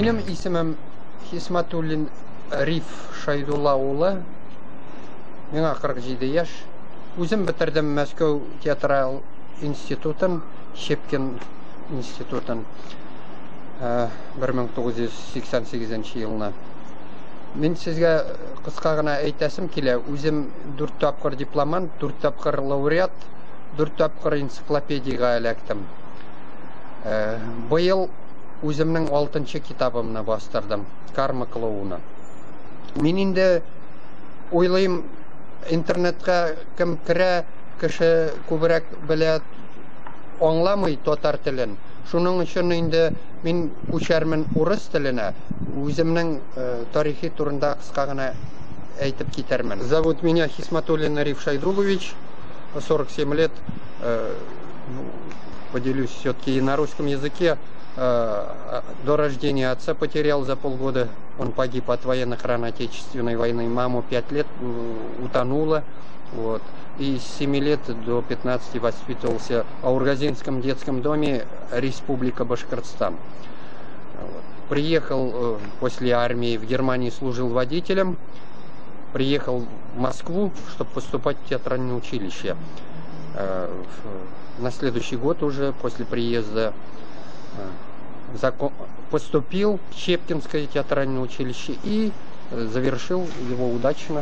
Минем исемем Хисматуллин Риф Шайдулла улы. Миңа 47 яш. Үзем бетердем Мәскәү театрал институтын, Щепкин институтын 1988 елына. Мен сезгә кыска гына әйтәсем килә. Үзем 4 тапкыр дипломант, 4 тапкыр лауреат, 4 тапкыр энциклопедиягә эләктем. Быел үземнең 6-нчы китабымны бастырдым, Карма клоуны. Мин инде уйлыйм, интернетка кем керә, кеше күбрәк белә, аңламый татар телен. Шуның өчен инде мин күчәрмен урыс теленә. Үземнең тарихи турында кыска гына әйтеп китермен. Зовут меня Хисматуллин Риф Шайдулович, 47 лет. Поделюсь все-таки на русском языке. До рождения отца потерял за полгода. Он погиб от военных ран Отечественной войны. Маму 5 лет утонула. Вот. И с 7 лет до 15 воспитывался в Аургазинском детском доме, Республика Башкортостан. Вот. Приехал после армии в Германии, служил водителем. Приехал в Москву, чтобы поступать в театральное училище. На следующий год уже после приезда поступил в Щепкинское театральное училище и завершил его удачно.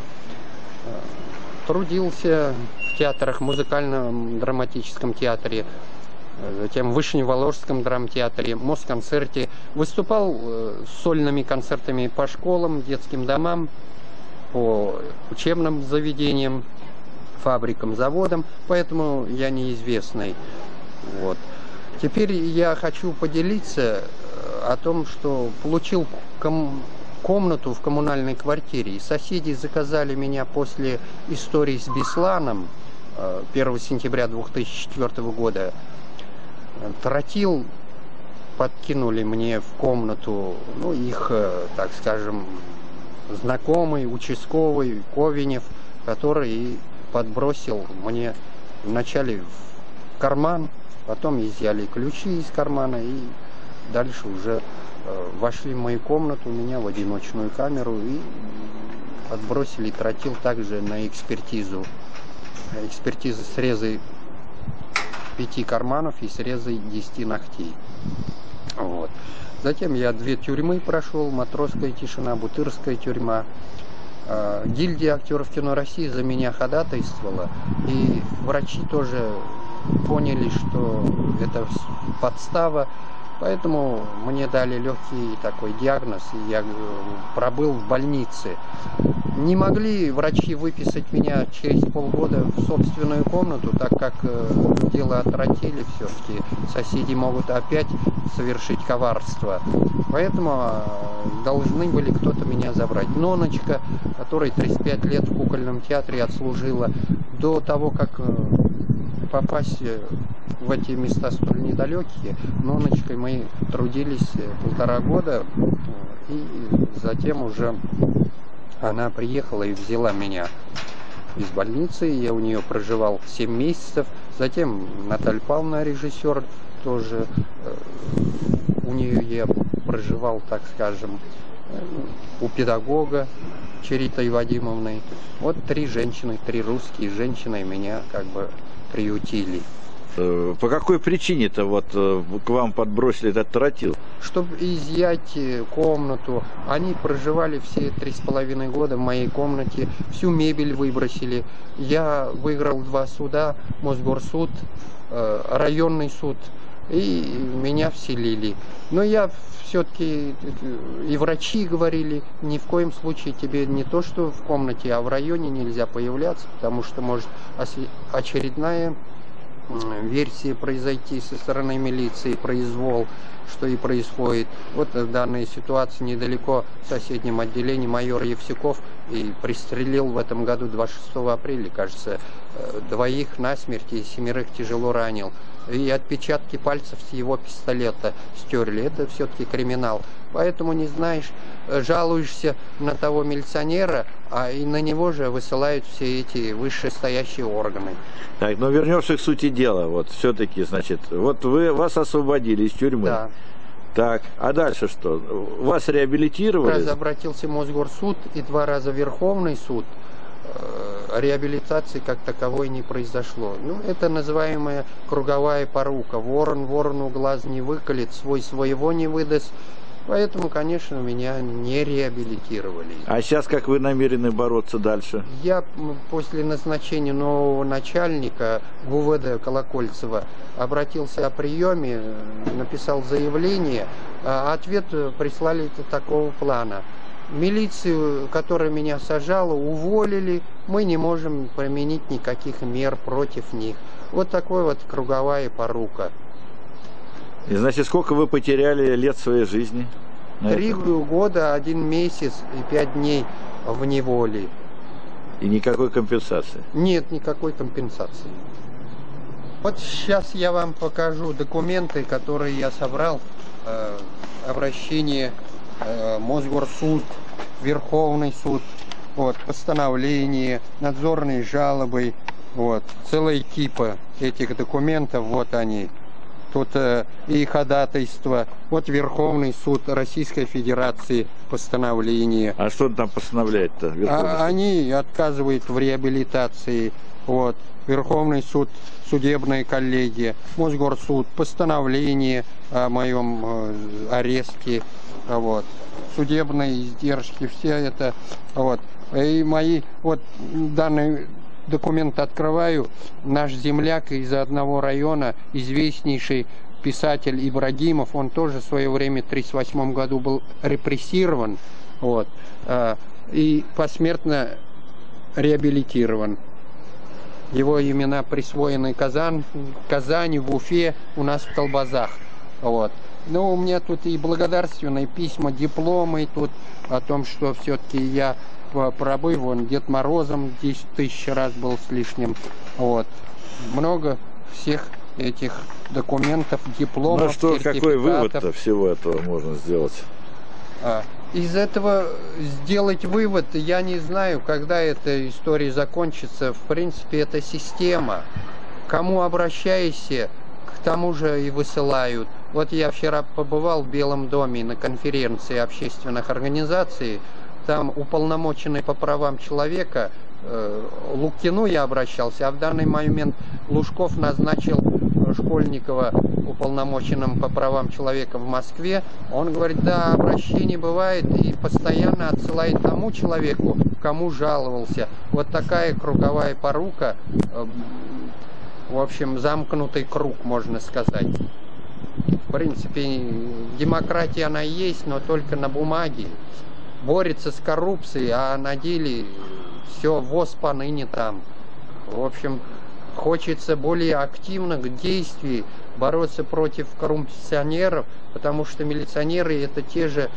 Трудился в театрах, музыкальном драматическом театре, затем в Вышневоложском драмтеатре, Москонцерте. Выступал с сольными концертами по школам, детским домам, по учебным заведениям, фабрикам, заводам, поэтому я неизвестный. Вот. Теперь я хочу поделиться о том, что получил комнату в коммунальной квартире. И соседи заказали меня после истории с Бесланом 1 сентября 2004 года. Тротил подкинули мне в комнату, ну, их, так скажем, знакомый, участковый, Ковенев, который подбросил мне вначале в карман, потом изъяли ключи из кармана и дальше уже вошли в мою комнату, меня в одиночную камеру и отбросили тротил также на экспертизу. Экспертиза срезы 5 карманов и срезы 10 ногтей. Вот. Затем я 2 тюрьмы прошел, Матросская тишина, Бутырская тюрьма. Гильдия актеров кино России за меня ходатайствовала, и врачи тоже поняли, что это подстава, поэтому мне дали легкий такой диагноз, и я пробыл в больнице. Не могли врачи выписать меня через полгода в собственную комнату, так как дело о тротиле, все-таки соседи могут опять совершить коварство. Поэтому должны были кто-то меня забрать. Ноночка, которой 35 лет в кукольном театре отслужила, до того, как попасть в эти места столь недалекие, Ноночкой мы трудились 1,5 года, и затем уже она приехала и взяла меня из больницы. Я у нее проживал 7 месяцев. Затем Наталья Павловна, режиссер, тоже у нее я проживал, так скажем, у педагога Черитой Вадимовны. Вот 3 женщины, 3 русские женщины меня как бы приютили. По какой причине-то вот к вам подбросили этот тротил? Чтобы изъять комнату. Они проживали все 3,5 года в моей комнате. Всю мебель выбросили. Я выиграл 2 суда. Мосгорсуд, районный суд. И меня вселили. Но я все-таки, и врачи говорили, ни в коем случае тебе не то, что в комнате, а в районе нельзя появляться, потому что может очередная версии произойти со стороны милиции, произвол, что и происходит. Вот в данной ситуации недалеко в соседнем отделении майор Евсюков и пристрелил в этом году 26 апреля, кажется, 2 насмерть и 7 тяжело ранил. И отпечатки пальцев с его пистолета стерли. Это все-таки криминал. Поэтому не знаешь, жалуешься на того милиционера, а и на него же высылают все эти вышестоящие органы. Так, но вернемся к сути дела. Вот все-таки, значит, вот вас освободили из тюрьмы. Да. Так, а дальше что? Вас реабилитировали? Раз обратился в Мосгорсуд и 2 раза в Верховный суд. Реабилитации как таковой не произошло. Ну, это называемая круговая порука. Ворон ворону глаз не выколет, свой своего не выдаст. Поэтому, конечно, меня не реабилитировали. А сейчас как вы намерены бороться дальше? Я после назначения нового начальника ГУВД Колокольцева обратился о приеме, написал заявление, а ответ прислали такого плана. Милицию, которая меня сажала, уволили, мы не можем применить никаких мер против них. Вот такой вот круговая порука. И значит, сколько вы потеряли лет своей жизни? 3 года, 1 месяц и 5 дней в неволе. И никакой компенсации? Нет никакой компенсации. Вот сейчас я вам покажу документы, которые я собрал. Обращение Мосгорсуд, Верховный суд, вот, постановление, надзорные жалобы, вот, целая кипа этих документов, вот они. Тут и ходатайство, вот Верховный суд Российской Федерации, постановление. А что там постановляет-то? Они отказывают в реабилитации, вот. Верховный суд, судебная коллегия, Мосгорсуд, постановление о моем аресте, вот. Судебные издержки, все это, вот. И мои, вот, данные документ открываю, наш земляк из одного района, известнейший писатель Ибрагимов, он тоже в свое время в 1938 году был репрессирован, вот, и посмертно реабилитирован. Его имена присвоены Казани, в Уфе, у нас в Колбазах, вот. Ну, у меня тут и благодарственные письма, дипломы тут о том, что все-таки я пробыв, вон, Дед Морозом 10 тысяч раз был с лишним, вот. Много всех этих документов, дипломов, ну что, сертификатов. Какой вывод-то всего этого можно сделать? Из этого сделать вывод, я не знаю, когда эта история закончится. В принципе, это система. Кому обращаешься, к тому же и высылают. Вот я вчера побывал в Белом доме на конференции общественных организаций. Там уполномоченный по правам человека, Лукину я обращался, а в данный момент Лужков назначил Школьникова уполномоченным по правам человека в Москве. Он говорит, да, обращений бывает, и постоянно отсылает тому человеку, кому жаловался. Вот такая круговая порука, в общем, замкнутый круг, можно сказать. В принципе, демократия она есть, но только на бумаге. Борется с коррупцией, а на деле все ВОЗ поныне там. В общем, хочется более активных действий, бороться против коррупционеров, потому что милиционеры это те же,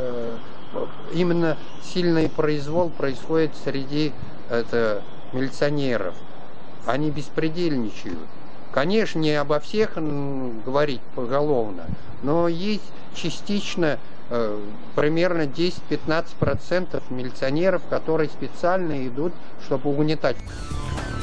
именно сильный произвол происходит среди милиционеров. Они беспредельничают. Конечно, не обо всех говорить поголовно, но есть частично примерно 10-15% милиционеров, которые специально идут, чтобы угнетать.